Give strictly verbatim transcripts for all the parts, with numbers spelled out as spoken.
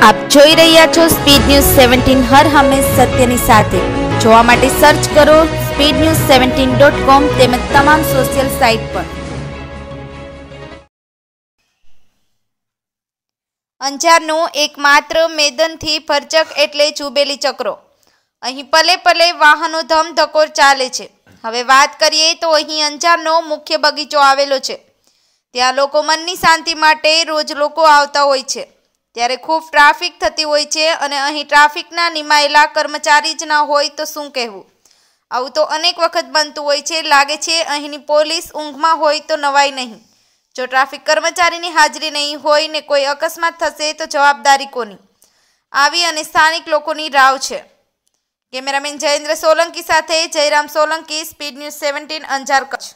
આપ જોઈ રહ્યા છો સ્પીડ ન્યૂઝ સેવન્ટીન હર હંમેશ સત્યની સાથે। જોવા માટે સર્ચ કરો speed news seventeen dot com તેમજ તમામ સોશિયલ સાઇટ પર। અંજારનું એકમાત્ર મેદનથી ભરચક એટલે જુબેલી ચક્રો। અહીં પલે પલે વાહનો ધમધકોર ચાલે છે। હવે વાત કરીએ તો અહીં અંજારનો મુખ્ય બગીચો આવેલો છે। ત્યાં લોકો મનની શાંતિ માટે રોજ લોકો આવતા હોય છે, ત્યારે ખૂબ ટ્રાફિક થતી હોય છે અને અહીં ટ્રાફિકના નિમાયેલા કર્મચારી જ ના હોય તો શું કહેવું। આવું તો અનેક વખત બનતું હોય છે। લાગે છે અહીંની પોલીસ ઊંઘમાં હોય તો નવાઈ નહીં। જો ટ્રાફિક કર્મચારીની હાજરી નહીં હોય ને કોઈ અકસ્માત થશે તો જવાબદારી કોની? આવી અને સ્થાનિક લોકોની રાવ છે। કેમેરામેન જયેન્દ્ર સોલંકી સાથે Jayram Solanki, speed news seventeen, Anjar, Kutch.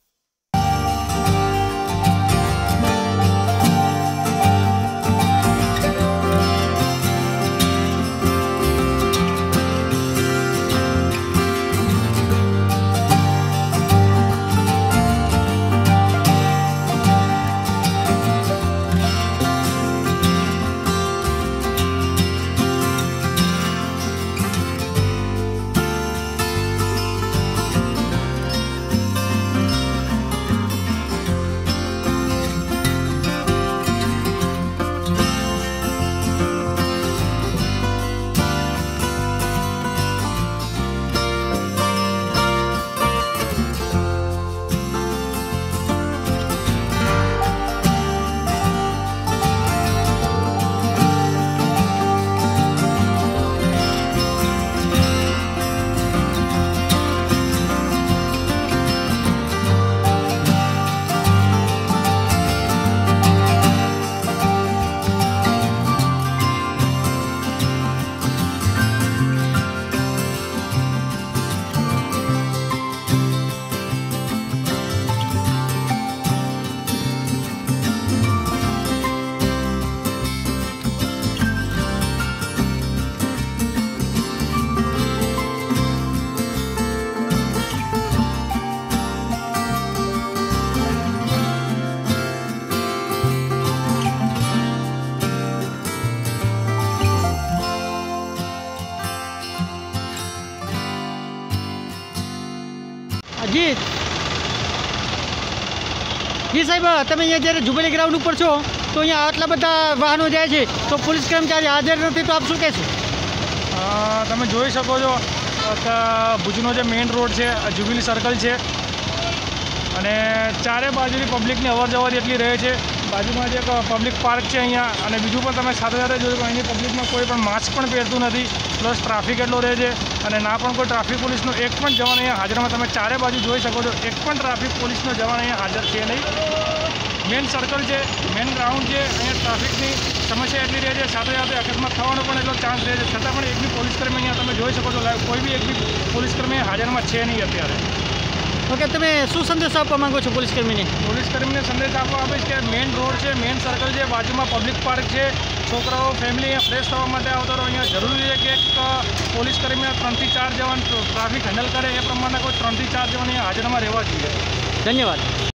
જી જી સાહેબ, તમે અહીંયા જ્યારે જુબેલી ગ્રાઉન્ડ ઉપર છો તો અહીંયા આટલા બધા વાહનો જાય છે તો પોલીસ કર્મચારી હાજર નથી તો આપ શું કહેશો? તમે જોઈ શકો છો કે ભુજનો જે મેઇન રોડ છે જ્યુબિલી સર્કલ છે અને ચારે બાજુની પબ્લિકની અવર જવર એટલી રહે છે। બાજુમાં જે એક પબ્લિક પાર્ક છે અહીંયા, અને બીજું પણ તમે સાથે સાથે જોયું કે અહીંની પબ્લિકમાં કોઈ પણ માસ્ક પણ પહેરતું નથી, પ્લસ ટ્રાફિક એટલો રહે છે અને ના પણ કોઈ ટ્રાફિક પોલીસનો એક પણ જવાન અહીંયા હાજરમાં તમે ચારે બાજુ જોઈ શકો છો। એક પણ ટ્રાફિક પોલીસનો જવાન અહીંયા હાજર છે નહીં। મેઇન સર્કલ છે, મેઇન ગ્રાઉન્ડ છે, અહીંયા ટ્રાફિકની સમસ્યા એટલી રહે છે, સાથે સાથે અકસ્માત થવાનો પણ એટલો ચાન્સ રહે છે, છતાં પણ એક બી પોલીસકર્મી અહીંયા તમે જોઈ શકો છો કોઈ બી એક બી પોલીસકર્મી હાજરમાં છે નહીં અત્યારે। ઓકે, તમે શું સંદેશ આપવા માંગો છો પોલીસકર્મીને? પોલીસકર્મીને સંદેશ આપવા આપીશ કે મેઇન રોડ છે, મેઇન સર્કલ છે, બાજુમાં પબ્લિક પાર્ક છે, છોકરાઓ ફેમિલી અહીંયા ફ્રેશ થવા માટે આવતા રહો। અહીંયા જરૂરી છે કે એક પોલીસકર્મી ત્રણથી ચાર જવાન ટ્રાફિક હેન્ડલ કરે એ પ્રમાણે કોઈ ત્રણથી ચાર જવાન અહીંયા હાજરમાં રહેવા જોઈએ। ધન્યવાદ।